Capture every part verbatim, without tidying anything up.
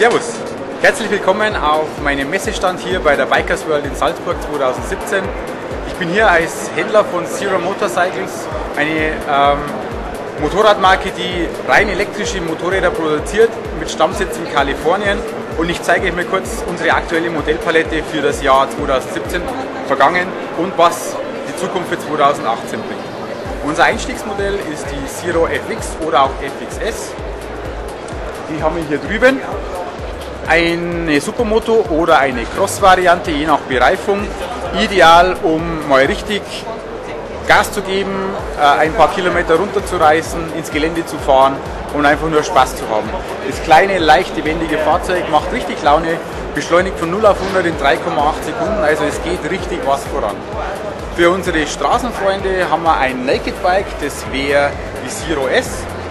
Servus, herzlich willkommen auf meinem Messestand hier bei der Bikers World in Salzburg zweitausendsiebzehn. Ich bin hier als Händler von Zero Motorcycles, eine ähm, Motorradmarke, die rein elektrische Motorräder produziert, mit Stammsitz in Kalifornien. Und ich zeige euch mal kurz unsere aktuelle Modellpalette für das Jahr zweitausendsiebzehn vergangen und was die Zukunft für zweitausendachtzehn bringt. Unser Einstiegsmodell ist die Zero F X oder auch F X S. Die haben wir hier drüben. Eine Supermoto oder eine Cross-Variante, je nach Bereifung. Ideal, um mal richtig Gas zu geben, ein paar Kilometer runterzureißen, ins Gelände zu fahren und einfach nur Spaß zu haben. Das kleine, leicht wendige Fahrzeug macht richtig Laune, beschleunigt von null auf hundert in drei Komma acht Sekunden, also es geht richtig was voran. Für unsere Straßenfreunde haben wir ein Naked Bike, das wäre die Zero S.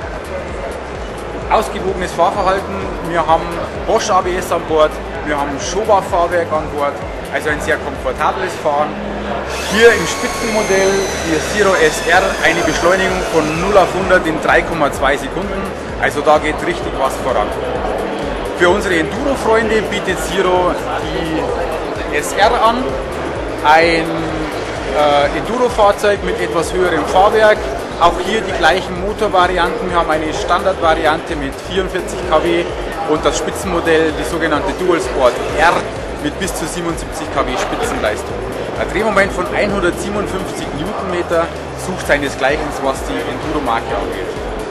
Ausgewogenes Fahrverhalten, wir haben Bosch A B S an Bord, wir haben Showa-Fahrwerk an Bord, also ein sehr komfortables Fahren. Hier im Spitzenmodell die Zero S R eine Beschleunigung von null auf hundert in drei Komma zwei Sekunden, also da geht richtig was voran. Für unsere Enduro-Freunde bietet Zero die S R an, ein äh, Enduro-Fahrzeug mit etwas höherem Fahrwerk. Auch hier die gleichen Motorvarianten. Wir haben eine Standardvariante mit vierundvierzig Kilowatt und das Spitzenmodell, die sogenannte Dual Sport R mit bis zu siebenundsiebzig Kilowatt Spitzenleistung. Ein Drehmoment von hundertsiebenundfünfzig Newtonmeter sucht seinesgleichen, was die Enduro-Marke angeht.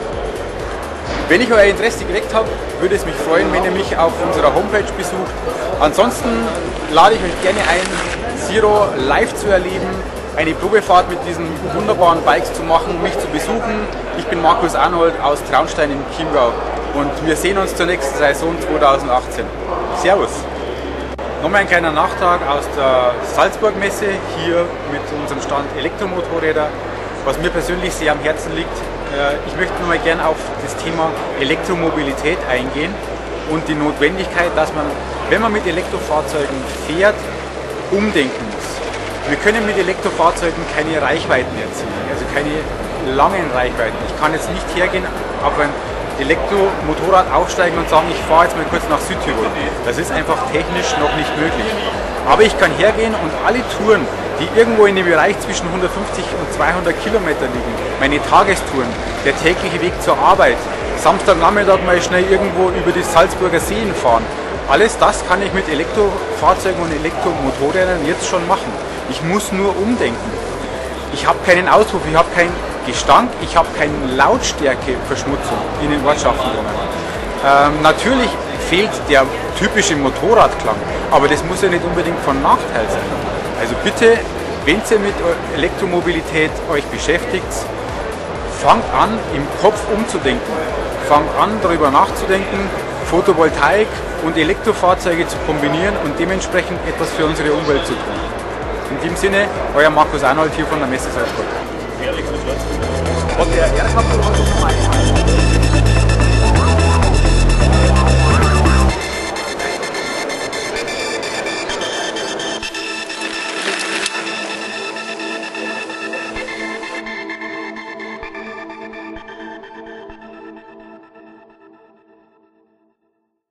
Wenn ich euer Interesse geweckt habe, würde es mich freuen, wenn ihr mich auf unserer Homepage besucht. Ansonsten lade ich euch gerne ein, Zero live zu erleben, eine Probefahrt mit diesen wunderbaren Bikes zu machen, mich zu besuchen. Ich bin Markus Arnold aus Traunstein im Chiemgau und wir sehen uns zur nächsten Saison zweitausendachtzehn. Servus! Nochmal ein kleiner Nachtrag aus der Salzburg-Messe, hier mit unserem Stand Elektromotorräder, was mir persönlich sehr am Herzen liegt. Ich möchte nochmal gerne auf das Thema Elektromobilität eingehen und die Notwendigkeit, dass man, wenn man mit Elektrofahrzeugen fährt, umdenken muss. Wir können mit Elektrofahrzeugen keine Reichweiten erzielen, also keine langen Reichweiten. Ich kann jetzt nicht hergehen, auf ein Elektromotorrad aufsteigen und sagen, ich fahre jetzt mal kurz nach Südtirol. Das ist einfach technisch noch nicht möglich. Aber ich kann hergehen und alle Touren, die irgendwo in dem Bereich zwischen hundertfünfzig und zweihundert Kilometer liegen, meine Tagestouren, der tägliche Weg zur Arbeit, Samstagnachmittag mal schnell irgendwo über die Salzburger Seen fahren, alles das kann ich mit Elektrofahrzeugen und Elektromotorrädern jetzt schon machen. Ich muss nur umdenken. Ich habe keinen Auspuff, ich habe keinen Gestank, ich habe keine Lautstärkeverschmutzung in den Ortschaften. Ähm, natürlich fehlt der typische Motorradklang, aber das muss ja nicht unbedingt von Nachteil sein. Also bitte, wenn ihr mit Elektromobilität euch beschäftigt, fangt an, im Kopf umzudenken. Fangt an, darüber nachzudenken, Photovoltaik und Elektrofahrzeuge zu kombinieren und dementsprechend etwas für unsere Umwelt zu tun. In diesem Sinne, euer Markus Arnold hier von der Messe Salzburg.